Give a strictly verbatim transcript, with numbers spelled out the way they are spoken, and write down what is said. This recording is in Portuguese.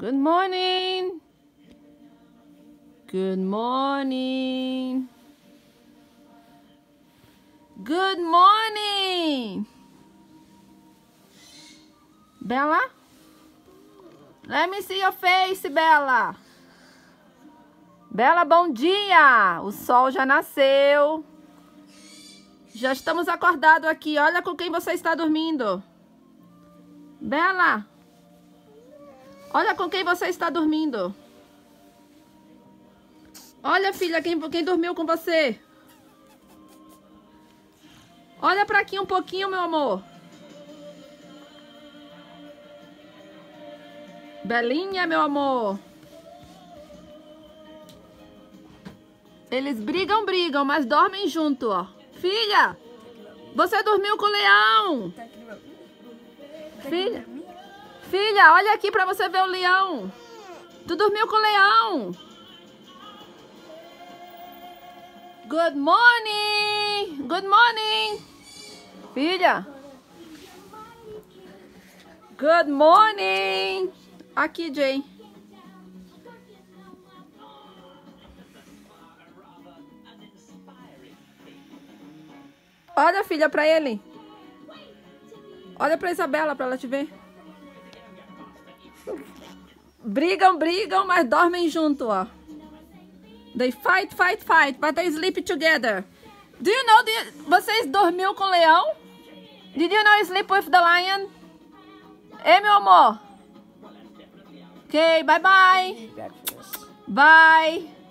Good morning. Good morning. Good morning. Bella? Let me see your face, Bella. Bella, bom dia. O sol já nasceu. Já estamos acordados aqui. Olha com quem você está dormindo. Bella. Olha com quem você está dormindo. Olha, filha, quem, quem dormiu com você. Olha pra aqui um pouquinho, meu amor. Belinha, meu amor. Eles brigam, brigam, mas dormem junto, ó. Filha, você dormiu com o leão. Filha, filha, olha aqui pra você ver o leão. Tu dormiu com o leão. Good morning. Good morning. Filha. Good morning. Aqui, Jay. Olha, filha, pra ele. Olha pra Isabela, pra ela te ver. Brigam, brigam, mas dormem junto, ó. They fight, fight, fight, but they sleep together. Do you know, the, vocês dormiu com o leão? Did you know you sleep with the lion? Ei, meu amor. Ok, bye bye. Bye.